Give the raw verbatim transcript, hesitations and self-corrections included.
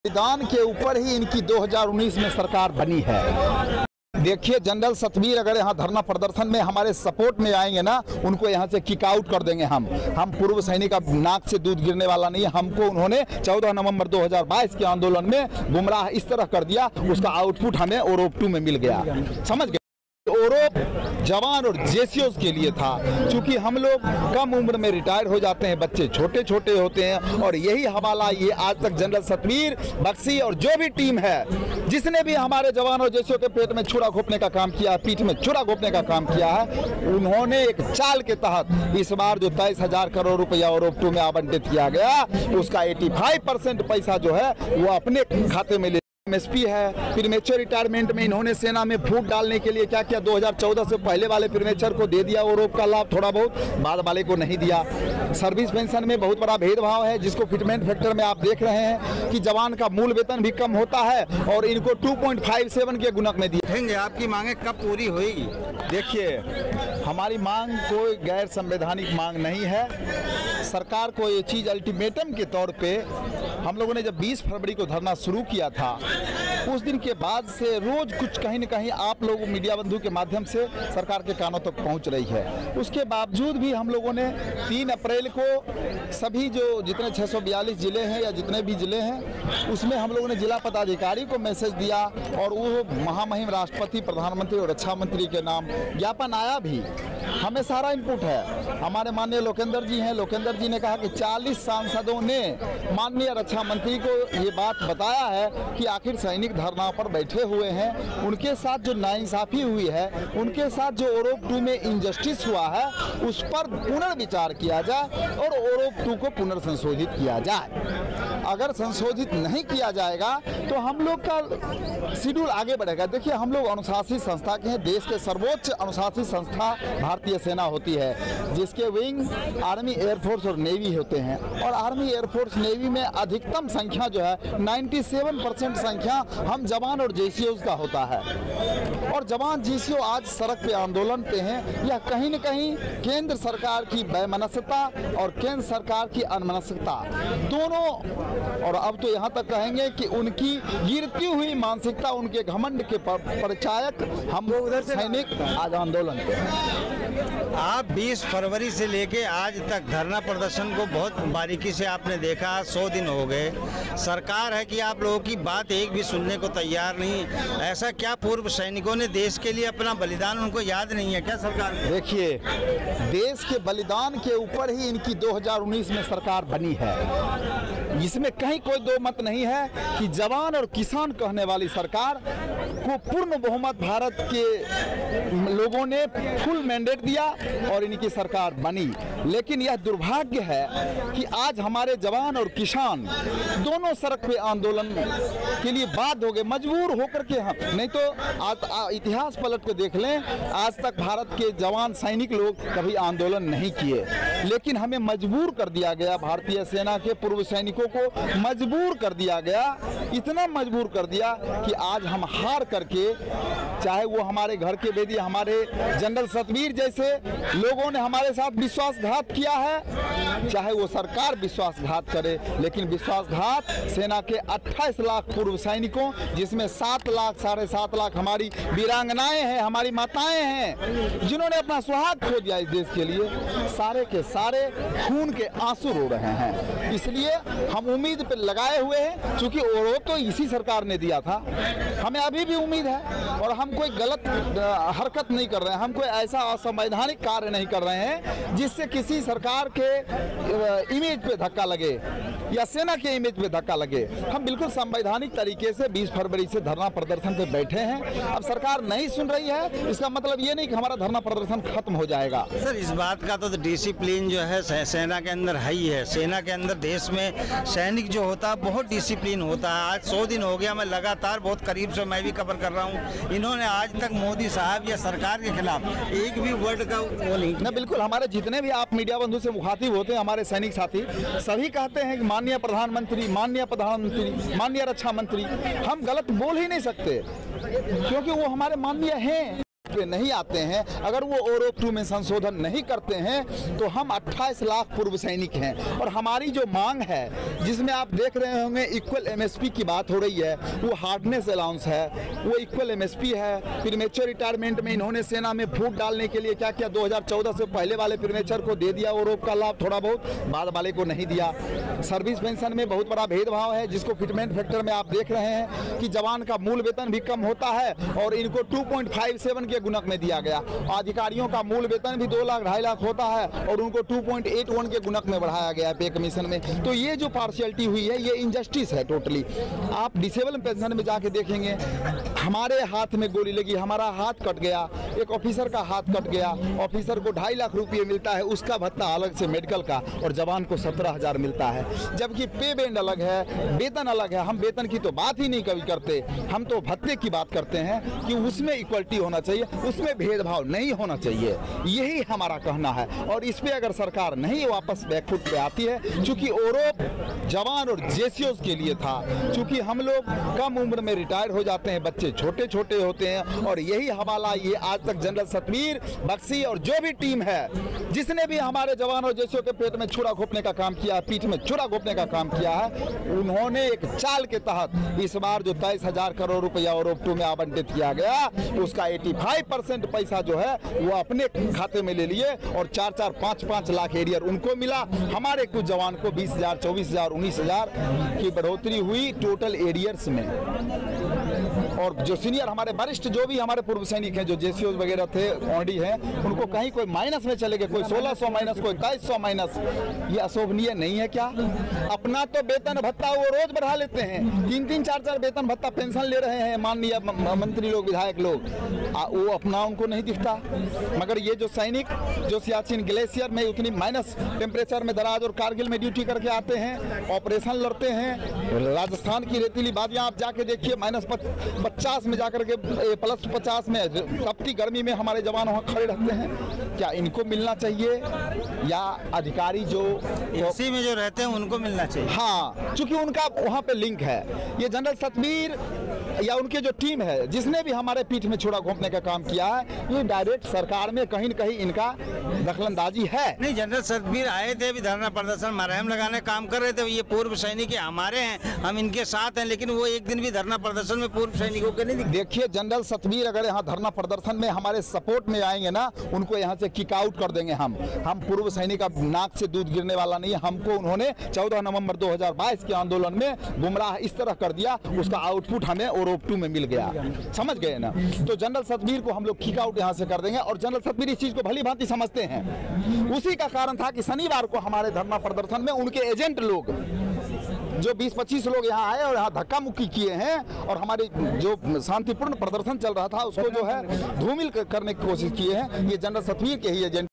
बलिदान के ऊपर ही इनकी दो हज़ार उन्नीस में सरकार बनी है। देखिए, जनरल सतवीर अगर यहाँ धरना प्रदर्शन में हमारे सपोर्ट में आएंगे ना, उनको यहाँ से किक आउट कर देंगे। हम हम पूर्व सैनिक का नाक से दूध गिरने वाला नहीं है। हमको उन्होंने चौदह नवंबर दो हज़ार बाईस के आंदोलन में गुमराह इस तरह कर दिया, उसका आउटपुट हमें ओरोप टू में मिल गया। समझ गए? ओरोप जवान और जेसीओस के लिए था, क्योंकि हम लोग कम उम्र में रिटायर हो जाते हैं, बच्चे छोटे छोटे होते हैं, और यही हवाला ये आज तक जनरल सतवीर, बक्सी और जो भी टीम है जिसने भी हमारे जवान और जेसीओ के पेट में छुरा घोपने का काम किया, पीठ में छुरा घोपने का काम किया है, उन्होंने एक चाल के तहत इस बार जो तेईस हजार करोड़ रुपया ओरोप टू में आवंटित किया गया, उसका पचासी परसेंट पैसा जो है वो अपने खाते में ले। एमएसपी है, प्रीमेच्योर रिटायरमेंट में इन्होंने सेना में फूट डालने के लिए क्या किया, दो हज़ार चौदह से पहले वाले प्रीमेच्योर को दे दिया ओरोप का लाभ थोड़ा बहुत, बाद वाले को नहीं दिया। सर्विस पेंशन में बहुत बड़ा भेदभाव है, जिसको फिटमेंट फैक्टर में आप देख रहे हैं कि जवान का मूल वेतन भी कम होता है और इनको दो पॉइंट पाँच सात के गुणक में दिए। आपकी मांगे कब पूरी होगी? देखिए, हमारी मांग कोई गैर संवैधानिक मांग नहीं है। सरकार को ये चीज़ अल्टीमेटम के तौर पे हम लोगों ने जब बीस फरवरी को धरना शुरू किया था, उस दिन के बाद से रोज कुछ कहीं न कहीं आप लोग मीडिया बंधु के माध्यम से सरकार के कानों तक पहुंच रही है। उसके बावजूद भी हम लोगों ने तीन अप्रैल को सभी जो जितने छह सौ बयालीस जिले हैं या जितने भी जिले हैं, उसमें हम लोगों ने जिला पदाधिकारी को मैसेज दिया और वो महामहिम राष्ट्रपति, प्रधानमंत्री और रक्षा मंत्री के नाम ज्ञापन आया भी। हमें सारा इनपुट है। हमारे माननीय लोकेंद्र जी हैं, लोकेंद्र जी ने कहा कि चालीस सांसदों ने माननीय रक्षा मंत्री को ये बात बताया है कि आखिर सैनिक धरना पर बैठे हुए हैं, उनके साथ जो नाइंसाफी हुई है, उनके साथ जो ओरोप टू में इंजस्टिस हुआ है, उस पर पुनर्विचार किया जाए और ओरोप टू को पुनर्संशोधित किया जाए। अगर संशोधित नहीं किया जाएगा तो हम लोग का शेड्यूल आगे बढ़ेगा। देखिए, हम लोग अनुशासित संस्था के हैं, देश के सर्वोच्च अनुशासित संस्था भारतीय सेना होती है, जिसके विंग आर्मी, एयरफोर्स और नेवी होते हैं, और आर्मी, एयरफोर्स, नेवी में अधिकतम संख्या जो है सत्तानवे परसेंट संख्या हम जवान और जेसीओ का होता है। और जवान जेसीओ आज सड़क पे आंदोलन पे हैं। यह कहीं न कहीं केंद्र सरकार की वैमनस्यता और केंद्र सरकार की अनमनस्यता दोनों, और अब तो यहाँ तक कहेंगे कि उनकी गिरती हुई मानसिकता, उनके घमंड के परिचायक हम उधर सैनिक आज आंदोलन पे। आप बीस फरवरी से लेके आज तक धरना प्रदर्शन को बहुत बारीकी से आपने देखा, सौ दिन हो गए। सरकार है कि आप लोगों की बात एक भी सुनने को तैयार नहीं। ऐसा क्या पूर्व सैनिकों ने देश के लिए अपना बलिदान उनको याद नहीं है क्या सरकार? देखिए, देश के बलिदान के ऊपर ही इनकी दो हज़ार उन्नीस में सरकार बनी है। इसमें कहीं कोई दो मत नहीं है कि जवान और किसान कहने वाली सरकार को पूर्ण बहुमत भारत के लोगों ने फुल मैंडेट दिया और इनकी सरकार बनी। लेकिन यह दुर्भाग्य है कि आज हमारे जवान और किसान दोनों सड़क पे आंदोलन के लिए बाध्य हो गए, मजबूर होकर के। हम नहीं तो आज आ, इतिहास पलट के देख लें, आज तक भारत के जवान सैनिक लोग कभी आंदोलन नहीं किए, लेकिन हमें मजबूर कर दिया गया। भारतीय सेना के पूर्व सैनिकों को मजबूर कर दिया गया, इतना मजबूर कर दिया कि आज हम हार करके, चाहे वो हमारे घर के बेदी हमारे जनरल सतवीर जैसे लोगों ने हमारे साथ विश्वासघात किया है, चाहे वो सरकार विश्वासघात करे, लेकिन विश्वासघात सेना के अट्ठाईस लाख पूर्व सैनिकों, जिसमें सात लाख साढ़े सात लाख हमारी वीरांगनाएं हैं, हमारी माताएं हैं, जिन्होंने अपना सुहाग खो दिया इस देश के लिए, सारे के सारे खून के आंसू रो रहे हैं। इसलिए हम उम्मीद पे लगाए हुए हैं, क्योंकि ओरोप तो इसी सरकार ने दिया था, हमें अभी भी उम्मीद है, और हम कोई गलत हरकत नहीं कर रहे हैं, हम कोई ऐसा असंवैधानिक कार्य नहीं कर रहे हैं जिससे किसी सरकार के इमेज पे धक्का लगे या सेना के इमेज पे धक्का लगे। हम बिल्कुल संवैधानिक तरीके से बीस फरवरी से धरना प्रदर्शन पे बैठे हैं। अब सरकार नहीं सुन रही है, इसका मतलब ये नहीं कि हमारा धरना प्रदर्शन खत्म हो जाएगा। सर, इस बात का तो डिसिप्लिन जो है सेना के अंदर है ही है। सेना के अंदर, देश में सैनिक जो होता है बहुत डिसिप्लिन होता है। आज सौ दिन हो गया, मैं लगातार बहुत करीब से मैं भी कवर कर रहा हूँ। इन्होंने आज तक मोदी साहब या सरकार के खिलाफ एक भी वर्ड का वो नहीं ना। बिल्कुल, हमारे जितने भी आप मीडिया बंधु से मुखातिब होते हैं, हमारे सैनिक साथी सभी कहते हैं कि माननीय प्रधानमंत्री, माननीय प्रधानमंत्री, माननीय रक्षा मंत्री, हम गलत बोल ही नहीं सकते, क्योंकि वो हमारे माननीय हैं। पे नहीं आते हैं, अगर वो ओरोप टू में संशोधन नहीं करते हैं तो हम अट्ठाईस लाख पूर्व सैनिक हैं। और हमारी जो मांग है जिसमें आप देख रहे होंगे इक्वल एमएसपी की बात हो रही है, वो हार्डनेस अलाउंस है, वो इक्वल एमएसपी है। प्रीमेच्योर रिटायरमेंट में इन्होंने सेना में फूट डालने के लिए क्या किया, दो हज़ार चौदह से पहले वाले प्रीमेच्योर को दे दिया ओरोप का लाभ थोड़ा बहुत, बाद वाले को नहीं दिया। सर्विस पेंशन में बहुत बड़ा भेदभाव है, जिसको फिटमेंट फैक्टर में आप देख रहे हैं कि जवान का मूल वेतन भी कम होता है और इनको टू पॉइंट फाइव सेवन के गुणक में दिया गया। अधिकारियों का मूल वेतन भी दो लाख ढाई लाख होता है और उनको टू पॉइंट एट वन के गुणक में बढ़ाया गया है पे कमीशन में। तो ये जो पार्शियलिटी हुई है ये इनजस्टिस है टोटली। आप डिसेबल पेंशन में जाके देखेंगे, हमारे हाथ में गोली लगी, हमारा हाथ कट गया, एक ऑफिसर का हाथ कट गया, ऑफिसर को ढाई लाख रुपये मिलता है, उसका भत्ता अलग से मेडिकल का, और जवान को सत्रह हजार मिलता है। जबकि पे बैंड अलग है, वेतन अलग है। हम वेतन की तो बात ही नहीं कभी करते, हम तो भत्ते की बात करते हैं कि उसमें इक्वलिटी होना चाहिए, उसमें भेदभाव नहीं होना चाहिए। यही हमारा कहना है। और इस पे अगर सरकार नहीं वापस बैकफुट पे आती है, चूंकि ओरोप जवान और जेसीओज के लिए था, चूंकि हम लोग कम उम्र में रिटायर हो जाते हैं, बच्चे छोटे छोटे होते हैं, और यही हवाला ये आज तक जनरल सतवीर, बक्सी और जो भी टीम है जिसने भी हमारे जवान और जेसीओ के पेट में छुरा घोपने का काम किया है, पीठ में छुरा घोपने का काम किया है, उन्होंने एक चाल के तहत इस बार जो तेईस हजार करोड़ रुपया ओरोप टू में आवंटित किया गया, उसका पचासी परसेंट पैसा जो है वो अपने खाते में ले लिए और चार चार पाँच पाँच लाख एरियर उनको मिला। हमारे कुछ जवान को बीस हजार चौबीस हजार उन्नीस हजार की बढ़ोतरी हुई टोटल एरियर्स में। और जो सीनियर हमारे वरिष्ठ जो भी हमारे पूर्व सैनिक हैं, जो जेसीओ वगैरह थे, ऑडी हैं, उनको कहीं कोई माइनस में चले गए, कोई सोलह सौ माइनस, कोई इक्कीस सौ माइनस। ये अशोभनीय नहीं है क्या? अपना तो वेतन भत्ता वो रोज बढ़ा लेते हैं, तीन तीन चार चार वेतन भत्ता पेंशन ले रहे हैं माननीय मंत्री लोग, विधायक लोग, आ, वो अपना उनको नहीं दिखता। मगर ये जो सैनिक जो सियाचिन ग्लेशियर में उतनी माइनस टेम्परेचर में दराज और कारगिल में ड्यूटी करके आते हैं, ऑपरेशन लड़ते हैं, राजस्थान की रेतीली वादियां आप जाके देखिए, माइनस पचास में जाकर के प्लस पचास में तपती गर्मी में हमारे जवान वहाँ खड़े रहते हैं। क्या इनको मिलना चाहिए या अधिकारी जो एसी में जो रहते हैं उनको मिलना चाहिए? हाँ, क्योंकि उनका वहाँ पे लिंक है। ये जनरल सतवीर या उनके जो टीम है जिसने भी हमारे पीठ में छुरा घोंपने का काम किया है, ये डायरेक्ट सरकार में कहीं न कहीं इनका दखलंदाजी है। नहीं, जनरल सतवीर आए थे, अभी धरना प्रदर्शन मरहम लगाने काम कर रहे थे, ये पूर्व सैनिक हमारे हैं, हम इनके साथ हैं, लेकिन वो एक दिन भी धरना प्रदर्शन में पूर्व सैनिकों के नहीं दिखे। देखिए, जनरल सतवीर अगर यहाँ धरना प्रदर्शन में हमारे सपोर्ट में आएंगे ना, उनको यहाँ से किक आउट कर देंगे हम। हम पूर्व सैनिक का नाक से दूध गिरने वाला नहीं है। हमको उन्होंने चौदह नवंबर दो हज़ार बाईस के आंदोलन में गुमराह इस तरह कर दिया, उसका आउटपुट हमें ओरोप टू में मिल गया। समझ गए ना? तो जनरल सतवीर को हम लोग किक आउट यहाँ से कर देंगे। और जनरल सतवीर इस चीज को भली भांति समझते हैं। उसी का कारण था कि शनिवार को हमारे धरना प्रदर्शन में उनके एजेंट लोग जो बीस पच्चीस लोग यहाँ आए और यहाँ धक्का मुक्की किए हैं और हमारी जो शांतिपूर्ण प्रदर्शन चल रहा था उसको जो है धूमिल करने की कोशिश किए हैं। ये जनरल सतवीर के ही एजेंट